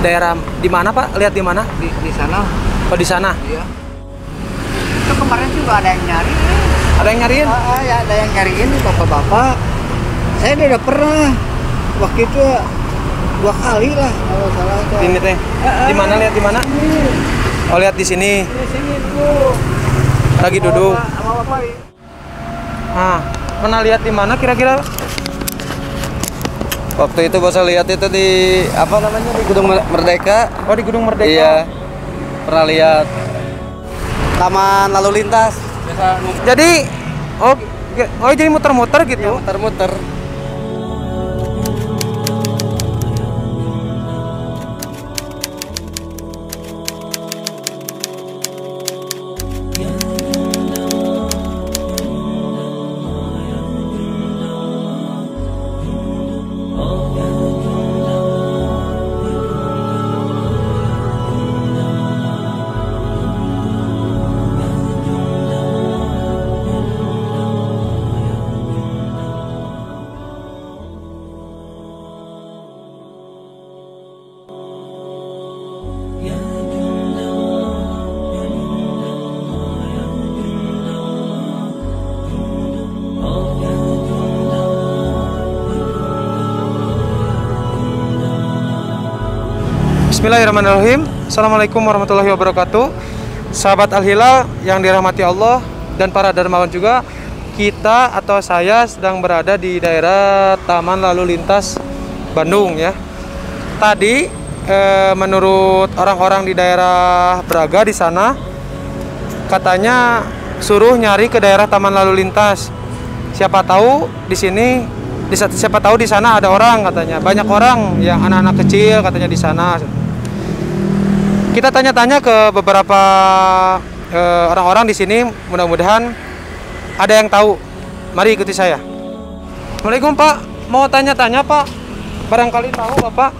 Daerah di mana Pak? Lihat di mana? Di sana. Oh di sana. Iya. Itu kemarin juga ada yang nyari. Ada yang nyariin? Ya ada yang nyariin bapak-bapak. Saya udah pernah waktu itu 2 kali lah kalau salah. Ini teh. Di mana lihat di mana? Oh lihat di sini. Di sini tuh. Lagi duduk. Sama bapak. Ah, pernah lihat di mana kira-kira? Waktu itu saya lihat itu di apa namanya di Gedung Merdeka. Oh di Gedung Merdeka. Iya. Pernah lihat. Taman lalu lintas. Biasa Jadi jadi muter-muter gitu. iya, muter-muter. Bismillahirrahmanirrahim. Assalamualaikum warahmatullahi wabarakatuh. Sahabat Al-Hilal yang dirahmati Allah dan para dermawan juga, kita atau saya sedang berada di daerah Taman Lalu Lintas Bandung ya. Tadi menurut orang-orang di daerah Braga di sana, katanya suruh nyari ke daerah Taman Lalu Lintas. Siapa tahu di sini, siapa tahu di sana ada orang katanya. Banyak orang yang anak-anak kecil katanya di sana. Kita tanya-tanya ke beberapa orang-orang di sini, mudah-mudahan ada yang tahu. Mari ikuti saya. Assalamualaikum Pak, mau tanya-tanya Pak. Barangkali tahu Bapak?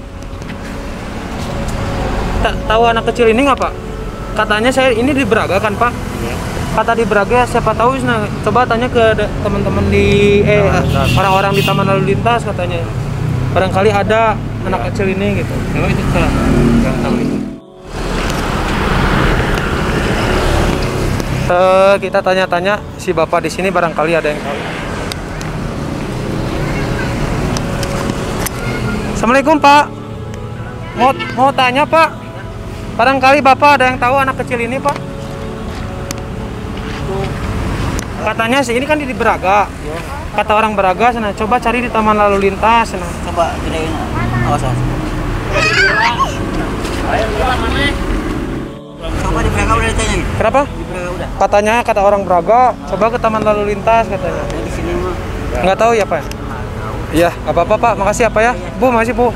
Tahu anak kecil ini nggak Pak? Katanya saya ini di Braga kan Pak? Kata di Braga, siapa tahu. Nah, coba tanya ke teman-teman di orang-orang di Taman Lalu Lintas katanya. Barangkali ada anak kecil ini gitu. Memang itu nggak tahu itu. Kita tanya-tanya si bapak di sini, barangkali ada yang tahu. Assalamualaikum Pak, mau tanya Pak, barangkali bapak ada yang tahu anak kecil ini Pak? Katanya sih ini kan di Braga, kata orang Braga sana, coba cari di Taman Lalu Lintas sana. Coba gedein. Awas. Coba di Braga udah ditanyain. Kenapa? Di Braga udah. Katanya kata orang Braga, coba ke Taman Lalu Lintas katanya. Di sini mah. Nggak tahu ya Pak? Iya, nggak apa-apa Pak, makasih apa ya? Bu, makasih Bu.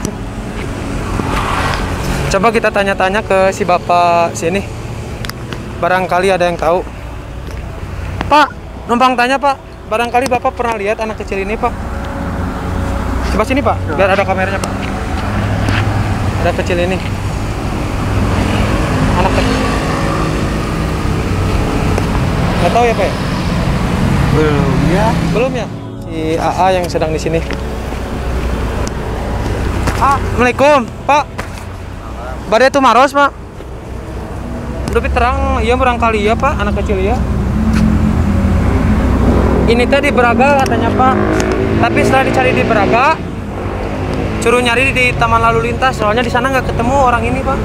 Coba kita tanya-tanya ke si bapak sini. Barangkali ada yang tahu. Pak, numpang tanya Pak, barangkali bapak pernah lihat anak kecil ini Pak? Coba sini Pak, biar ada kameranya Pak. Ada kecil ini. Anak kecil. Nggak tahu ya Pak ya? Belum ya. Belum ya? Si AA yang sedang di sini. Assalamualaikum Pak. Badai itu maros Pak. Lebih terang, iya barangkali ya Pak, anak kecil ya. Ini tadi di Braga katanya Pak. Tapi setelah dicari di Braga, suruh nyari di Taman Lalu Lintas. Soalnya di sana nggak ketemu orang ini Pak.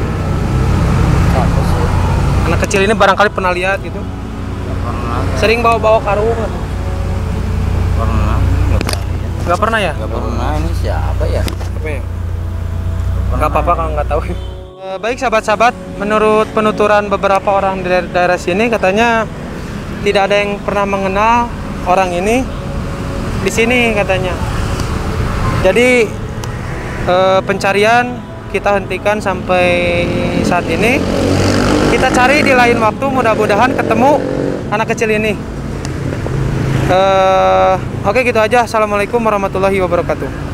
Anak kecil ini barangkali pernah lihat gitu. Sering bawa-bawa karung. Pernah. Nggak pernah ya? Nggak pernah. Ini siapa ya? Apa ya? Nggak apa-apa kalau nggak tahu. Baik sahabat-sahabat, menurut penuturan beberapa orang di daerah sini, katanya tidak ada yang pernah mengenal orang ini di sini katanya. Jadi pencarian kita hentikan sampai saat ini. Kita cari di lain waktu, mudah-mudahan ketemu anak kecil ini. Oke gitu aja. Assalamualaikum warahmatullahi wabarakatuh.